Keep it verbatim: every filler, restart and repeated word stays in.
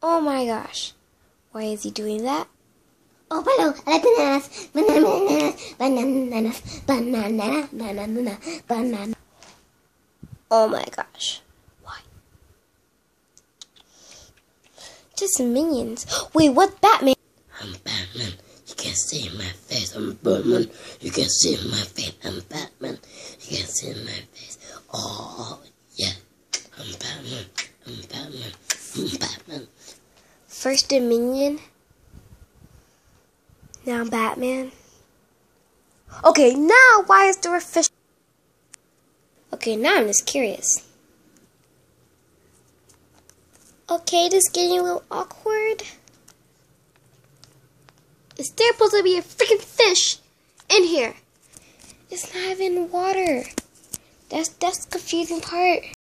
Oh my gosh. Why is he doing that? Oh, hello, I like bananas, bananas, bananas, bananas, banana, banana. Oh my gosh. Why? Just minions. Wait, what's Batman? I'm Batman. You can see my face. I'm Batman. You can see my face. I'm Batman. You can see my face. Oh, yeah. I'm Batman. I'm Batman. I'm Batman. First a minion. Now Batman. Okay, now why is there a fish? Okay, now I'm just curious. Okay, this is getting a little awkward. Is there supposed to be a freaking fish in here? It's not even water. That's that's the confusing part.